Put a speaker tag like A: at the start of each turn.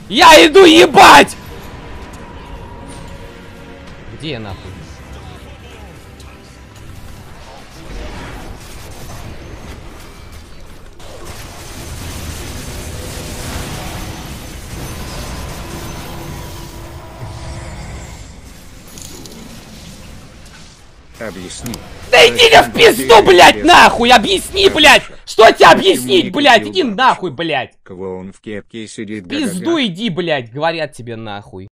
A: Я иду ебать! Где я нахуй?
B: Объясни.
A: Да иди ты в пизду, блядь, нахуй! Объясни, блядь! Что тебе объяснить, блядь? Иди нахуй, блядь!
B: Клоун в кепке сидит.
A: В пизду иди, блядь, говорят тебе нахуй.